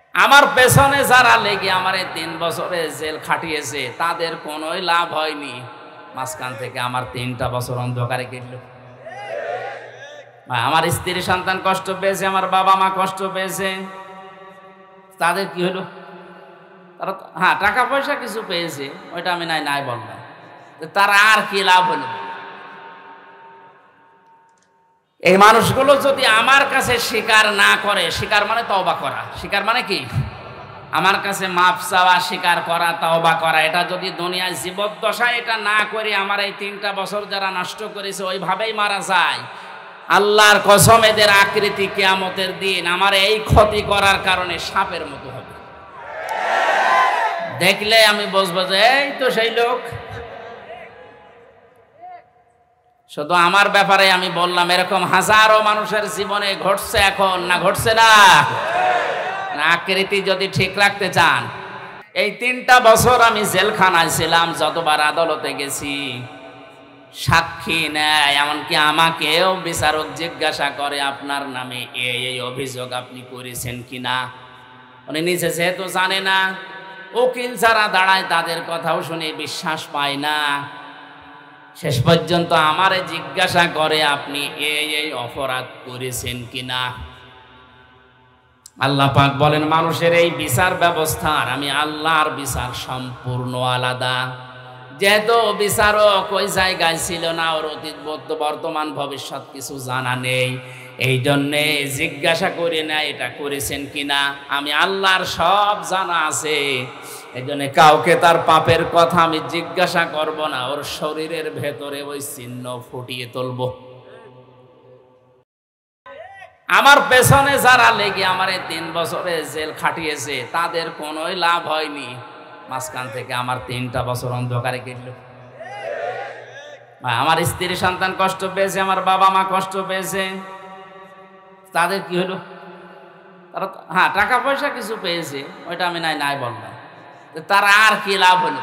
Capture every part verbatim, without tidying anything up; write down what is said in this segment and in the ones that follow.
আমার পেছনে যারা লেগে আমার এই তিন বছরে জেল খাটিয়েছে তাদের কোনোই লাভ হয়নি। মাঝখান থেকে আমার তিনটা বছর অন্ধকারে কেটল। আমার স্ত্রী সন্তান কষ্ট পেয়েছে, আমার বাবা মা কষ্ট পেয়েছে, তাদের কি হলো? তারা হ্যাঁ টাকা পয়সা কিছু পেয়েছে, ওইটা আমি নাই নাই বললাম, তারা আর কি লাভ হলো? এই মানুষগুলো যদি আমার কাছে স্বীকার না করে, স্বীকার মানে তওবা করা, স্বীকার মানে কি? আমার কাছে মাপ চাওয়া, স্বীকার করা, তওবা করা, এটা যদি দুনিয়ায় জীবদ্দশায় এটা না করে আমার এই তিনটা বছর যারা নষ্ট করেছে ওইভাবেই মারা যায়, আল্লাহর কসম এদের আকৃতি কিয়ামতের দিন আমার এই ক্ষতি করার কারণে সাপের মতো হবে। দেখলে আমি বুঝবো যে এই তো সেই লোক। শুধু আমার ব্যাপারে আমি বললাম, এরকম হাজারো মানুষের জীবনে ঘটছে এখন, না ঘটছে না? আকৃতি যদি ঠিক রাখতে চান, এই তিনটা বছর আমি জেলখানায় ছিলাম, যতবার আদালতে গেছি সাক্ষী নেয়, এমনকি আমাকেও বিচারক জিজ্ঞাসা করে আপনার নামে এই এই অভিযোগ আপনি করেছেন কিনা। উনি নিজে যেহেতু জানে না, উকিল যারা দাঁড়ায় তাদের কথাও শুনে বিশ্বাস পায় না, শেষ পর্যন্ত আমারে জিজ্ঞাসা করে আপনি এই এই অপরাধ করেছেন কিনা। আল্লাহ পাক বলেন মানুষের এই বিচার ব্যবস্থার আমি আল্লাহর বিচার সম্পূর্ণ আলাদা। যেহেতু বিচারক ওই জায়গায় ছিল না, ওর অতীত বর্তমান ভবিষ্যৎ কিছু জানা নেই, এই জন্যে জিজ্ঞাসা করে না এটা করেছেন কিনা। আমি আল্লাহর সব জানা আছে, এই জন্য কাউকে তার পাপের কথা আমি জিজ্ঞাসা করব না, ওর শরীরের ভেতরে ওই চিহ্ন ফুটিয়ে তুলব। আমার পেছনে যারা লেগে আমার এই তিন বছরে জেল খাটিয়েছে তাদের কোনোই লাভ হয়নি। মাঝখান থেকে আমার তিনটা বছর অন্ধকারে কেটল। আমার স্ত্রী সন্তান কষ্ট পেয়েছে, আমার বাবা মা কষ্ট পেয়েছে, তাদের কি হলো? তারা হ্যাঁ টাকা পয়সা কিছু পেয়েছে, ওইটা আমি নাই নাই বললাম, তারা আর কি লাভ হলো?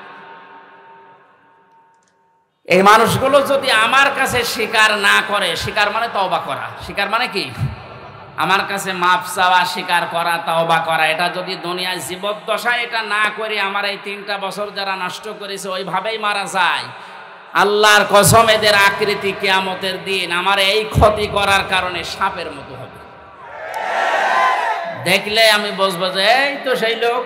এই মানুষগুলো যদি আমার কাছে স্বীকার না করে, স্বীকার মানে তওবা করা, স্বীকার মানে কি? আমার কাছে মাপ চাওয়া, স্বীকার করা, তওবা করা, এটা যদি দুনিয়ায় জীবদ্দশায় এটা না করে আমার এই তিনটা বছর যারা নষ্ট করেছে ওইভাবেই মারা যায়, আল্লাহর কসম এদের আকৃতি কিয়ামতের দিন আমার এই ক্ষতি করার কারণে সাপের মতো হবে। দেখলে আমি বুঝবো যে এই তো সেই লোক।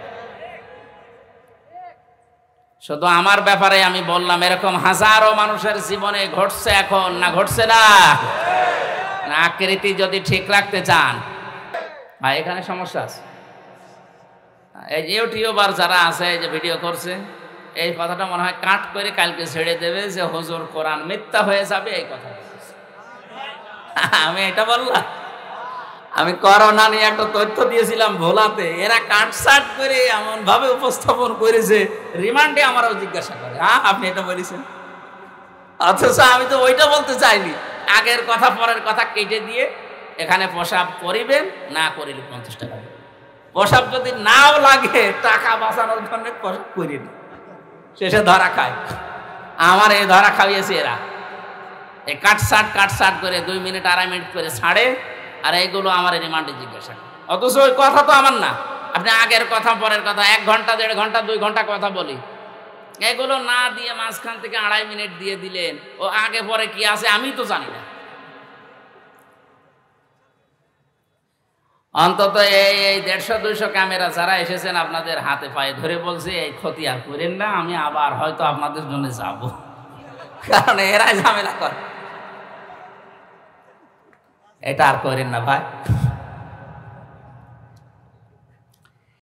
শুধু আমার ব্যাপারে আমি বললাম, এরকম হাজারো মানুষের জীবনে ঘটছে এখন, না ঘটছে না? আকৃতি যদি ঠিক রাখতে চান, ভাই এখানে সমস্যা আছে। এই ইউটিউবার যারা আছে এই যে ভিডিও করছে, এই কথাটা মনে হয় কাট করে কালকে ছেড়ে দেবে যে হুজুর কোরআন মিথ্যা হয়ে যাবে, এই কথা আমি এটা বললাম। আমি করোনা নিয়ে একটা তথ্য দিয়েছিলাম ভোলাতে, এরা কাটসাট করে এমন ভাবে উপস্থাপন করেছে, রিমান্ডে আমারও জিজ্ঞাসা করে হ্যাঁ আপনি এটা বলেছেন, অথচ আমি তো ওইটা বলতে চাইনি। আগের কথা পরের কথা কেটে দিয়ে এখানে প্রসাব করিবেন, না করিলে পঞ্চাশ টাকা, প্রসাব যদি নাও লাগে টাকা বাঁচানোর জন্য প্রসাব করিয়ে দিই, শেষে ধরা খায়। আমার এই ধরা খাইয়েছে এরা, এই কাটসাট কাটসাট করে দুই মিনিট আড়াই মিনিট করে ছাড়ে, আর এইগুলো আমার রিমান্ডে জিজ্ঞাসা করে। অথচ ওই কথা তো আমার না, আপনি আগের কথা পরের কথা এক ঘন্টা দেড় ঘন্টা দুই ঘন্টা কথা বলি, এগুলো না দিয়ে মাঝখান থেকে আড়াই মিনিট দিয়ে দিলেন, ও আগে পরে কি আছে আমি তো জানি না। অন্তত এই এই দেড়শো দুইশো ক্যামেরা যারা এসেছেন আপনাদের হাতে পায়ে ধরে বলছে এই ক্ষতি আর করেন না, আমি আবার হয়তো আপনাদের জন্য যাব, কারণ এরাই ঝামেলা করে, এটা আর করেন না ভাই।